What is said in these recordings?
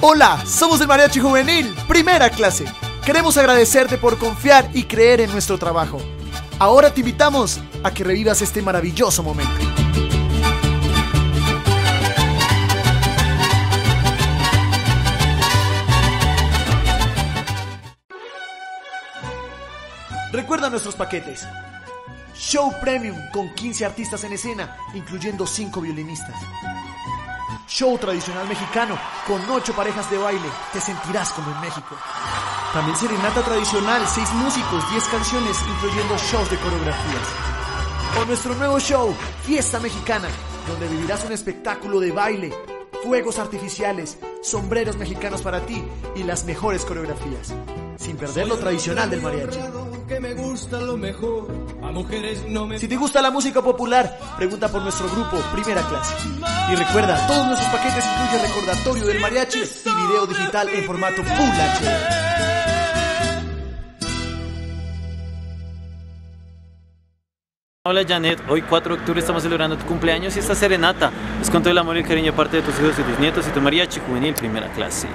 Hola, somos el Mariachi Juvenil, primera clase. Queremos agradecerte por confiar y creer en nuestro trabajo. Ahora te invitamos a que revivas este maravilloso momento. Recuerda nuestros paquetes. Show Premium con 15 artistas en escena, incluyendo 5 violinistas. Show tradicional mexicano con 8 parejas de baile, te sentirás como en México. También serenata tradicional, 6 músicos, 10 canciones, incluyendo shows de coreografías. O nuestro nuevo show, Fiesta Mexicana, donde vivirás un espectáculo de baile, fuegos artificiales, sombreros mexicanos para ti y las mejores coreografías, sin perder lo tradicional del mariachi. Si te gusta la música popular, pregunta por nuestro grupo Primera Clase. Y recuerda, todos nuestros paquetes incluyen recordatorio del mariachi y video digital en formato Full HD. Hola Janet, hoy 4 de octubre estamos celebrando tu cumpleaños y esta serenata es con todo el amor y el cariño de parte de tus hijos y tus nietos y tu Mariachi Juvenil Primera Clase.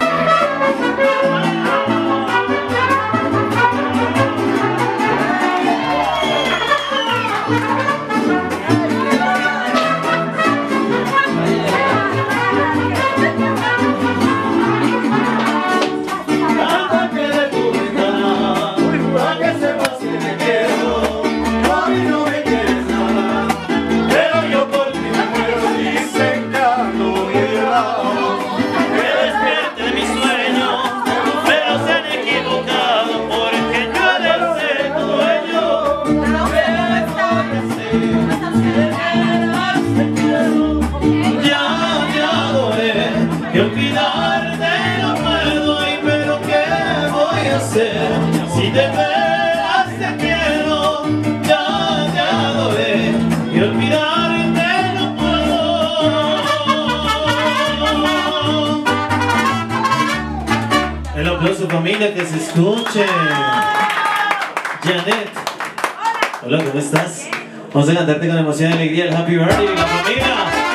Si de veras te quiero, ya te adoré y olvidarte no puedo. El aplauso familia que se escuche. Janet, hola, ¿cómo estás? Vamos a cantarte con emoción y alegría el Happy Birthday de la familia.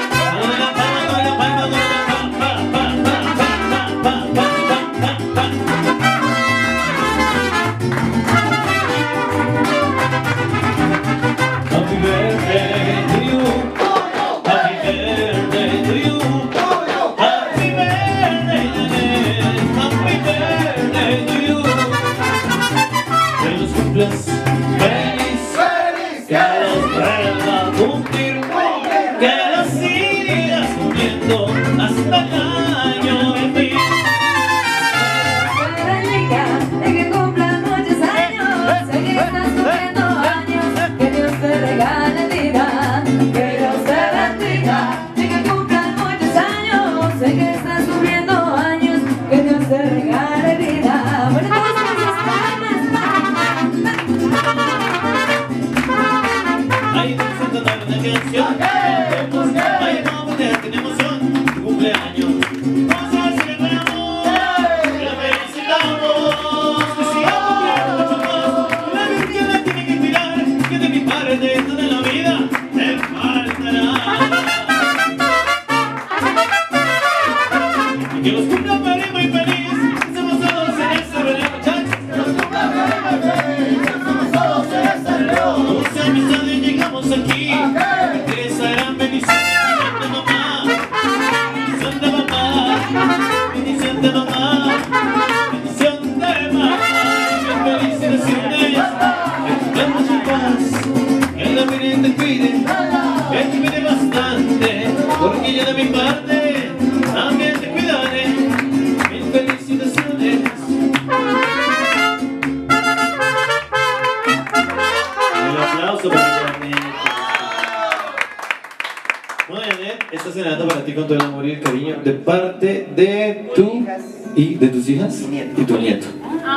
Esta serenata para ti con todo el amor y el cariño de parte de tu y de tus hijas y tu nieto.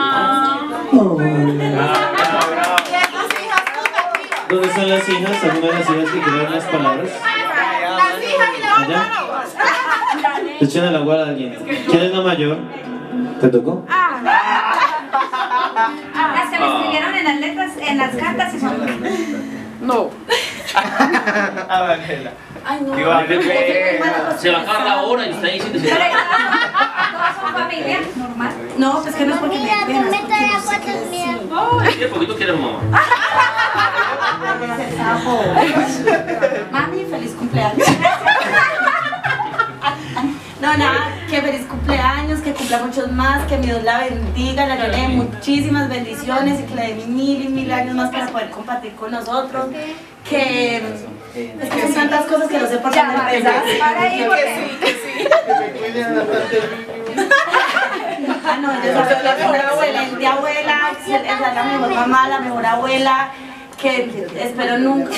¿Dónde están las hijas? ¿Alguna de las hijas que quieran las palabras? Las hijas y la ¿Allá? Echen a la guarda a alguien. ¿Quién es la mayor? ¿Te tocó? Las que me escribieron en las letras, en las cartas y son... No. Ay, no. Se va a acabar la hora y está diciendo... familia, normal. No, pues que no es porque Mira, me tú apenas, me porque traes no sé qué fotos mías. decir. ¿Qué poquito quieres, mamá? Mami, feliz cumpleaños. No, nada, que feliz cumpleaños, que cumpla muchos más, que mi Dios la bendiga, la llene de muchísimas bendiciones y que le dé mil y mil años más para poder compartir con nosotros. Que es que son tantas cosas que no sé por dónde empezar. Para ahí, Ah, no, ella sabe que es una excelente abuela, es la mejor mamá, la mejor abuela, que espero nunca.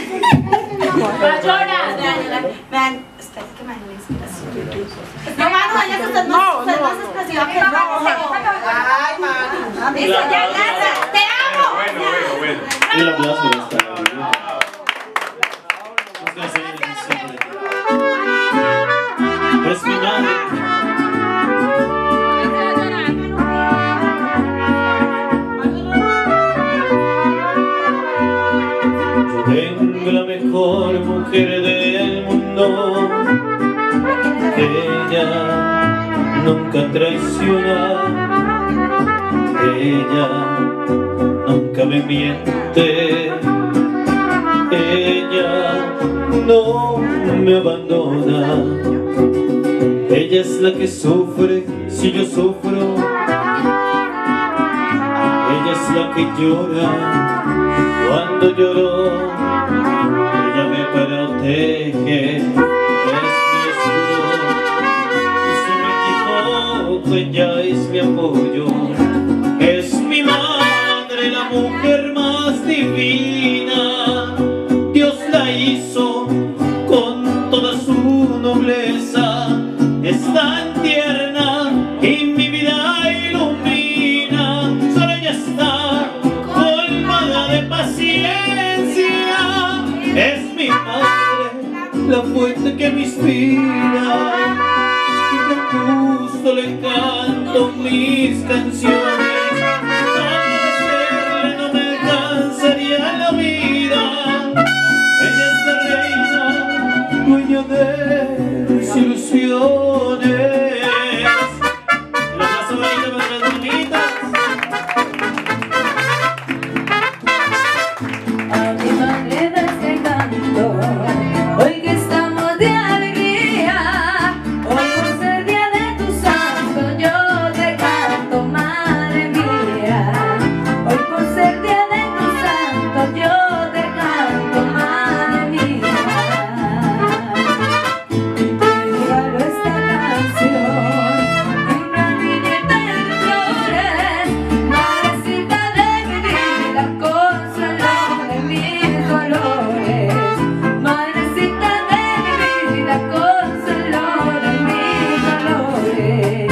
Vean, espera que me den la inspiración. No, Manu, ella que usted es más expresiva que yo. Ay, Manu. Listo, ya, Laza, te amo. Bueno. Y el aplauso para esta niña. Es mi madre. Yo tengo la mejor mujer del mundo. Ella nunca traiciona. Ella nunca me miente. Ella no me abandona. Ella es la que sufre si yo sufro. Ella es la que llora cuando lloro. Ella me protege, es mi escudo. Y si me equivoco, ella es mi apoyo. Es mi madre, la mujer más divina. Dios la hizo con toda su nobleza. Es tan tierna y mi vida ilumina. Solo ella está colmada de paciencia. Es mi madre, la fuente que me inspira. Y con gusto le canto mis canciones. Agradecerle no me cansaría la vida. Ella es la reina, dueña de mis ilusiones. Los pasos bonitos para las bonitas. A mi madre da este canto, hoy que estamos de alegría, hoy por ser día de tu santo, yo te canto, madre mía. Hoy por ser día de tu santo, yo te canto, madre mía. Y te regalo esta canción, un ramillete de flores, madrecita de mi vida, consuelo de mis dolores. Madrecita de mi vida, consuelo de mis dolores.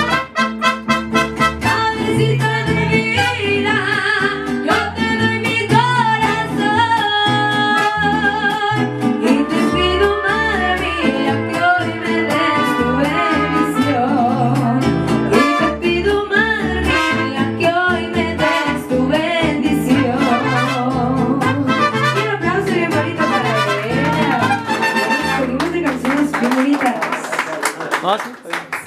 Madrecita de mi vida, yo te doy mi corazón y te pido, madre mía, que hoy me des tu bendición. Y te pido, madre mía, que hoy me des tu bendición. Y un aplauso bien bonito para ella. Seguimos de canciones bien bonitas. No, sí,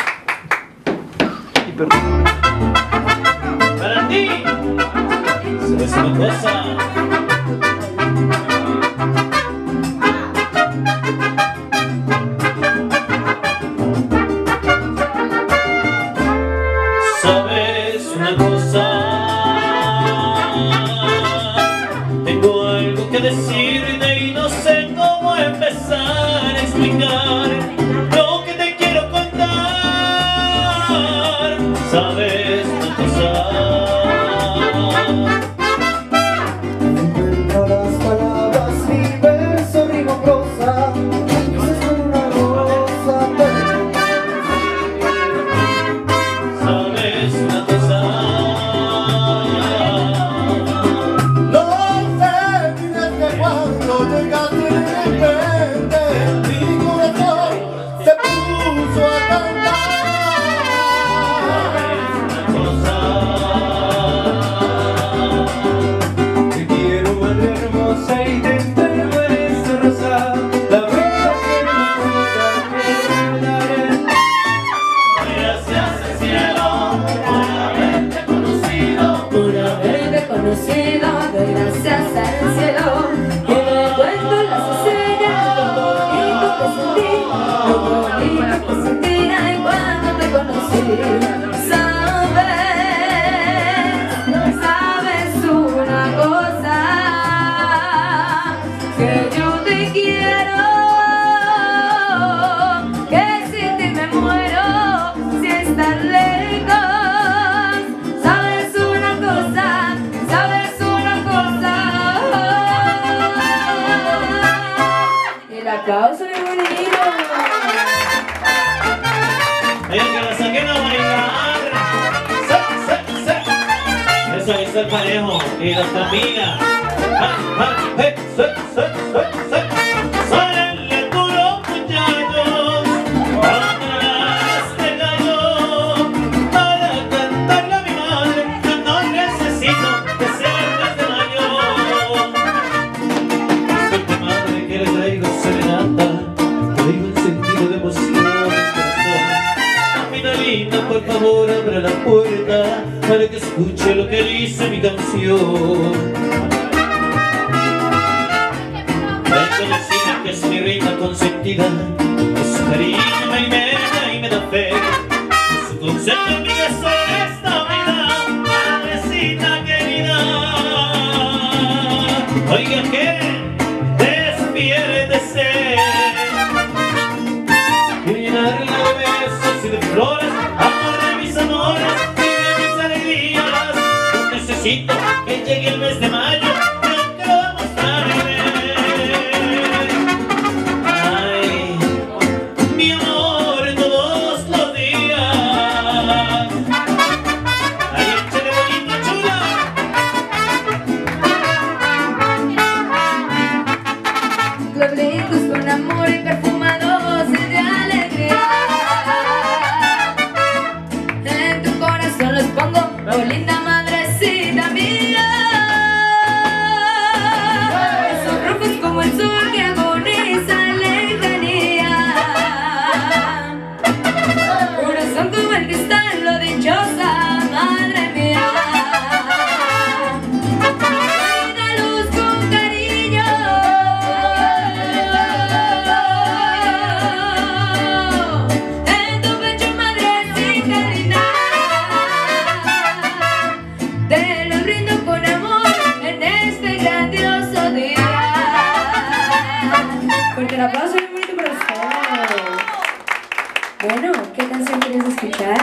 está bien. Para ti, ¿sabes una cosa? ¿Sabes una cosa? Tengo algo que decirte y no sé cómo empezar a explicar lo que te quiero contar. ¿Sabes una cosa? Encuentro las palabras conocido, doy gracias al cielo. Que me cuento las estrellas, lo bonito que sentí, lo bonito que sentí ay, cuando te conocí. Sabes una cosa, que yo te quiero, que sin ti me muero si estás lejos. Sabes una cosa, y el aplauso es bonito. Oigan, que la saquen a bailar. Eso es el parejo y las amigas. Sálenle duro, muchachos, atrás te cayó. Para cantarle a mi madre, yo no necesito que sea el mes de mayo. Suerte madre que le traigo serenata, traigo un sentido de emoción. Linda, por favor, abra la puerta para que escuche lo que dice mi canción. Vengo a decir que es mi reina consentida, que su cariño me alimenta y me da fe, que su consejo en mi beso esta vida, madrecita querida. Oiga que despiértese y llenarla de besos y de flores, amor de mis amores y de mis alegrías. Yo necesito que llegue el mes de mayo, yo quiero demostrarle. Ay, mi amor todos los días. Ay, échale bonita chula. Florecitos con amor y perfumados y de alegría. En tu corazón los pongo, oh linda madrecita mía. Son rojos como el sol que agoniza en lejanía. Corazón como el cristal, lo dichosa, madre mía. Da luz con cariño. En tu pecho, madrecita linda. Te lo brindo con amor en este grandioso día. Fuerte el aplauso y bonito para ustedes. Bueno, ¿qué canción quieres escuchar?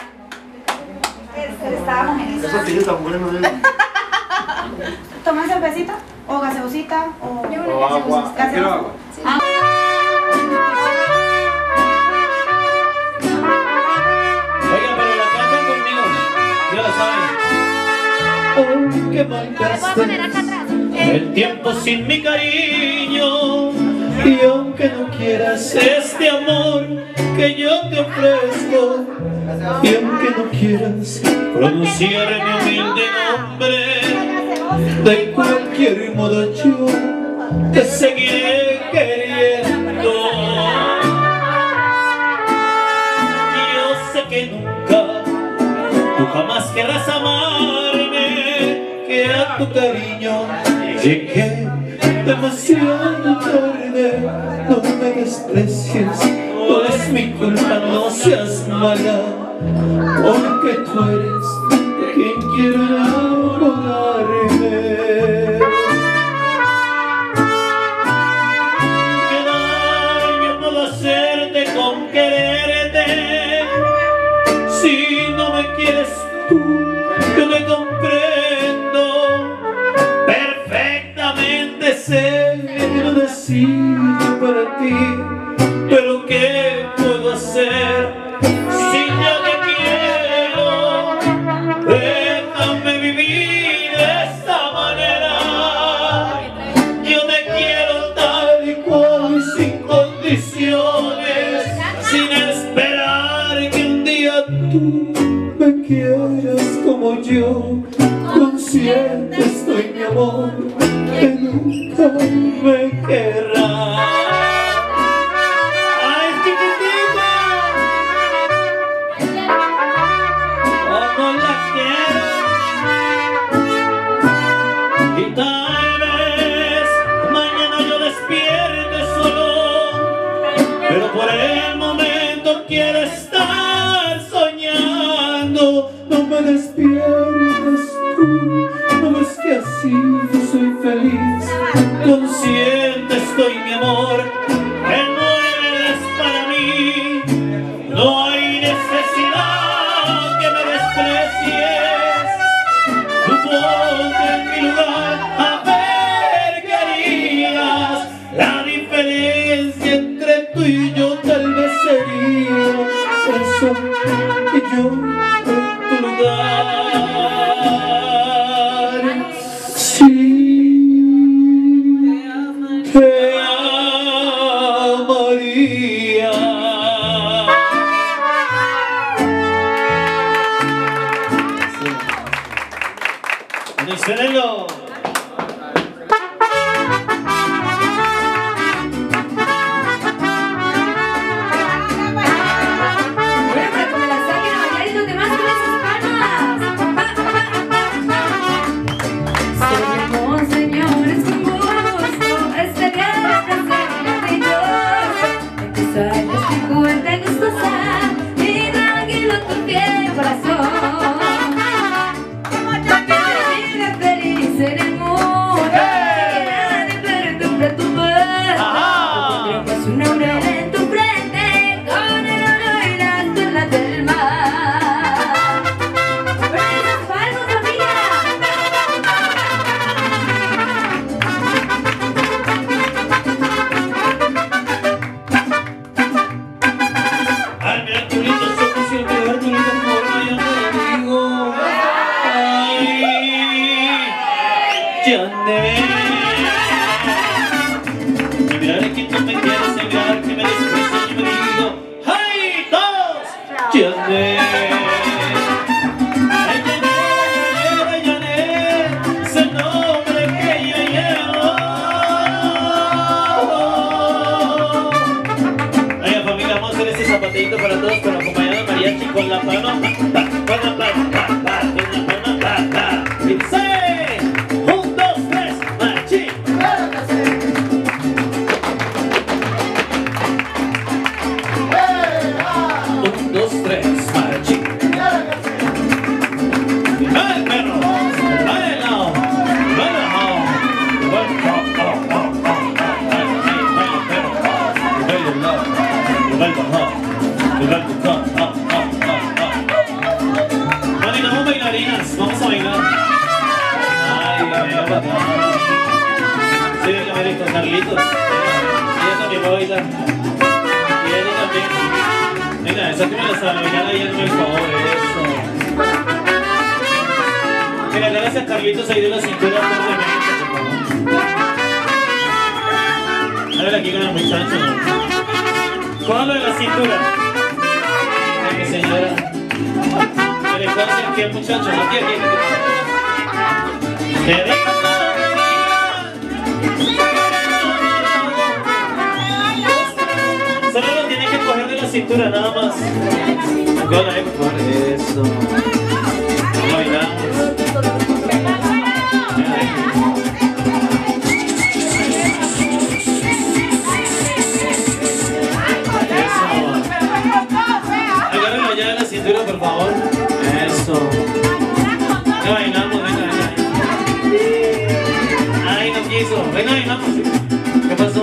Estábamos en eso. Eso que yo tan bueno, ¿Toman cervecita? ¿O gaseosita? ¿O agua. gaseosa? Agua. Ah. Oigan, pero la cantan conmigo, ya la saben. Aunque marcaste el tiempo sin mi cariño, y aunque no quieras este amor que yo te ofrezco, y aunque no quieras pronunciar mi humilde nombre, de cualquier modo yo te seguiré queriendo. Yo sé que nunca, tú jamás querrás amarme, que a tu cariño llegué demasiado tarde. No me desprecies, no es mi culpa, no seas mala, porque tú eres quien quiere enamorarme. ¿Qué daño puedo hacerte con quererte? Si no me quieres tú, yo te comprendo perfectamente, sé que lo decido para ti, pero ¿qué puedo hacer si yo te quiero? Déjame vivir de esta manera. Yo te quiero tal y cual, sin condiciones, sin esperar que un día tú me quieras como yo. Consciente estoy, mi amor, que nunca me querrás. ¡Ay, chiquitita! ¡Como la quiero! tal vez mañana yo despierte solo, pero por el momento quiero estar soñando. No me despiertes tú, no ves que así yo soy feliz. Consciente estoy, mi amor, que no eres para mí. No hay necesidad que me desprecies. Tú ponte en mi lugar, a ver qué harías. La diferencia entre tú y yo tal vez sería eso, que yo en tu lugar sí te amaría. ¡Suénenlo! Para todos, pero acompañado de mariachi con la palma, con la palma, y dice 1, 2, 3, mariachi. 1, 2, 3, mariachi. ¡Ay, perro! ¡Baila! ¡Baila! Vamos bailarinas, vamos a bailar. Ay, sí, venga, venga con Carlitos. Ella también va a bailar. Y ella también. Venga, esa que me la sabe, bailar ahí en el favor, eso. Que le agarres a Carlitos ahí de la cintura fuertemente, por favor. A ver aquí con el muchacho. Cójalo de la cintura. Ay, señora. ¿Qué le pasa aquí al muchacho? Aquí. ¿Qué digo? Solo lo tiene que coger de la cintura, nada más. Cójalo ahí, por favor. Eso. Bailamos. Por favor, eso. Ya bailamos, venga. Ay, no quiso. Venga, bailamos. ¿Qué pasó?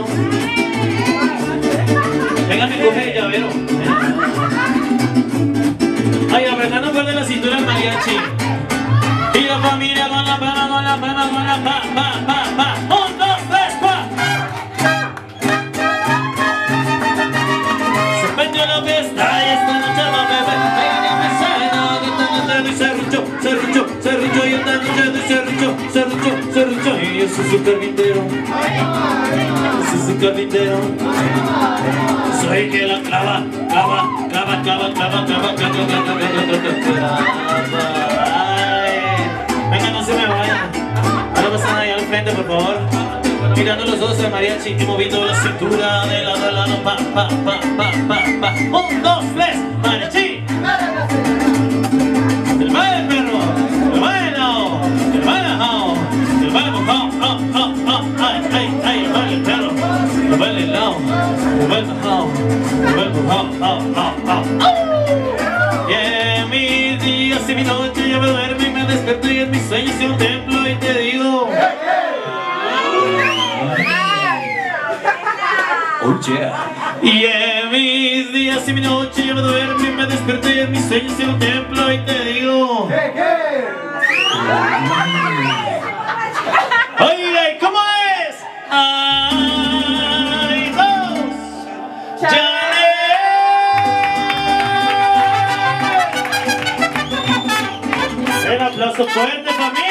Venga, me coge el llavero. Ay, apretando fuerte la cintura el mariachi. Y la familia con la palma, con la palma, con la pa. 1, 2, 3, 4. Se perdió la fiesta y esta noche va a beber. Serrucho, y esta noche de serrucho, y yo soy su carpintero, soy que la clava, venga, no se me vayan, ahora pasan ahí al frente, por favor, mirando los ojos de mariachi y moviendo la cintura de lado a lado, pa. 1, 2, 3, mariachi. El baile, perro, el baile, el baile, Oh yeah. Y en mis días y mi noche yo me duermo y me desperté en mis sueños en un templo y te digo oye, ¿cómo es? ¡Ay, dos! ¡Janet! ¡Un aplauso fuerte, familia!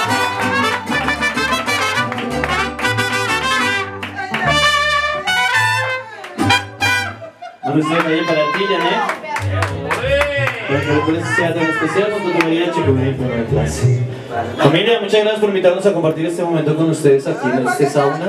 No se vaya para ti, Janet. Por eso sea tan especial con tu mariachi que venir por la clase. Familia, muchas gracias por invitarnos a compartir este momento con ustedes aquí en este sauna.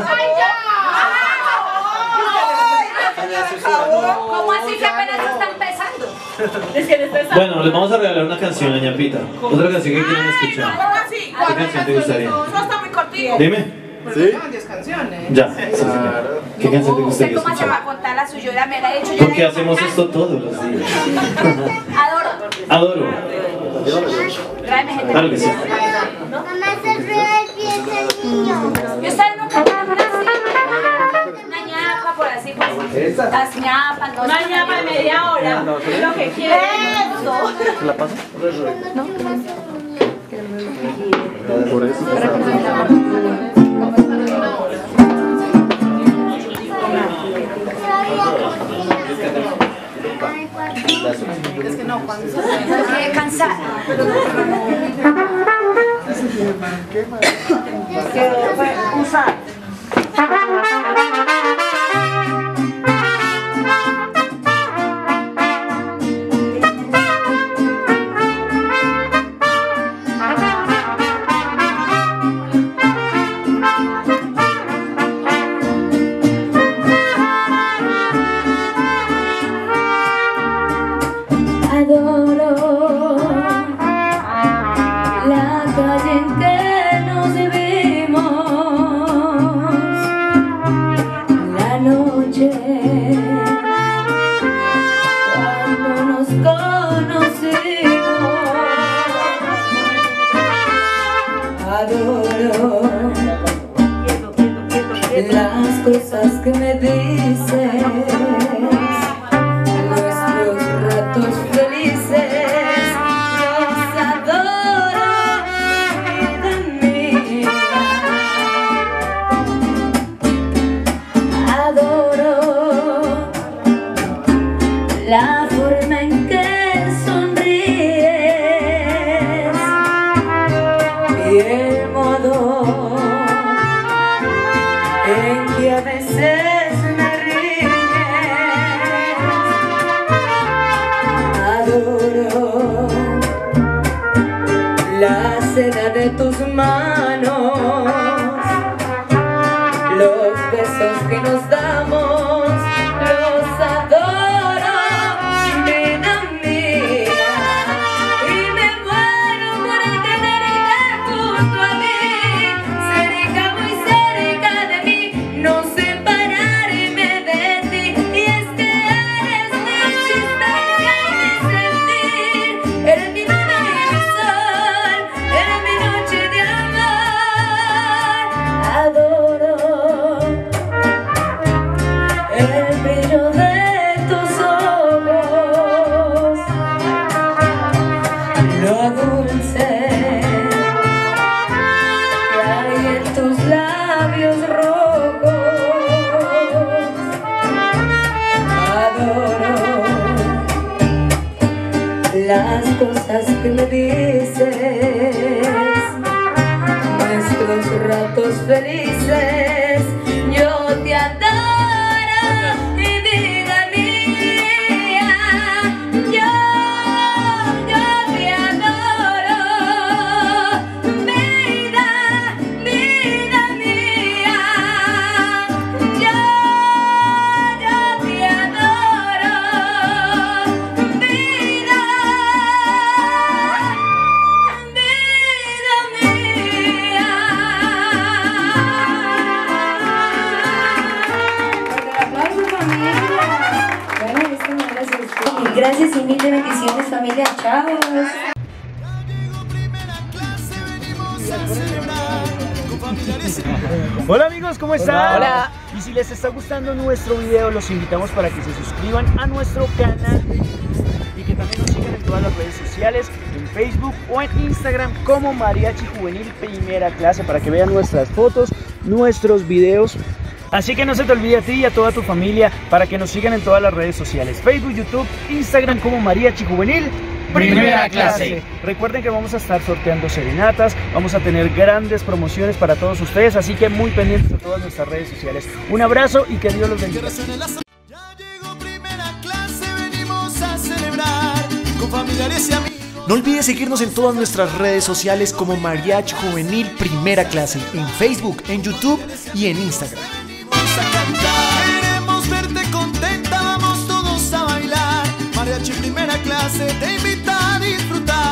¿Cómo así que apenas está empezando? Bueno, les vamos a regalar una canción, ñapita. Otra canción que quieren escuchar. ¿Qué canción te gustaría? No está muy cortito. Dime. ¿Sí? 10 canciones. Ya. ¿Qué canción te gustaría ¿Cómo se va a escuchar? contar la suya? Me la he hecho ya. Porque hacemos esto todos los días. Adoro. Adoro. Tráeme gente. Claro que sí. Mamá, se rueda el pie del niño. Y ustedes nunca van así. Una ñapa por así, pues. Las ñapas, no. Una ñapa de media hora. Lo que quieres. ¿La paso? Por eso. Es que no, cuando se Estoy cansada. Adoro la calle en que nos vimos, la noche cuando nos conocimos. Adoro las cosas que me dices, nuestros ratos felices, los adoro, vida mía. Adoro la forma en que sonríes y el modo en que a veces me ríes. Adoro la seda de tus manos, los besos que nos damos, los adoro, vida mía. Y me muero por tenerte junto a mí, cerca, muy cerca de mí, no separarme de ti. Y es que eres mi existencia y mi sentir, eres mi luna y mi sol, eres mi noche de amor. Adoro el brillo de tus ojos, lo dulce que hay en tus labios rojos. Adoro las cosas que me dices, nuestros ratos felices. Yo te adoro, mi vida mía. Yo te adoro, vida, vida mía. Yo te adoro, vida, vida mía. Aplausos, familia. Bueno, esto no era así. Gracias y mil bendiciones, familia. Chao. Primera clase, venimos a celebrar. Hola amigos, ¿cómo están? Hola. Y si les está gustando nuestro video, los invitamos para que se suscriban a nuestro canal de YouTube y que también nos sigan en todas las redes sociales, en Facebook o en Instagram como Mariachi Juvenil Primera Clase, para que vean nuestras fotos, nuestros videos. Así que no se te olvide a ti y a toda tu familia para que nos sigan en todas las redes sociales, Facebook, YouTube, Instagram como Mariachi Juvenil Primera Clase. Recuerden que vamos a estar sorteando serenatas, vamos a tener grandes promociones para todos ustedes, así que muy pendientes de todas nuestras redes sociales. Un abrazo y que Dios los bendiga. Ya llegó Primera Clase, venimos a celebrar con familiares y amigos. No olvides seguirnos en todas nuestras redes sociales como Mariachi Juvenil Primera Clase, en Facebook, en YouTube y en Instagram. Queremos verte contenta, vamos todos a bailar. Mariachi Primera Clase te invita a disfrutar.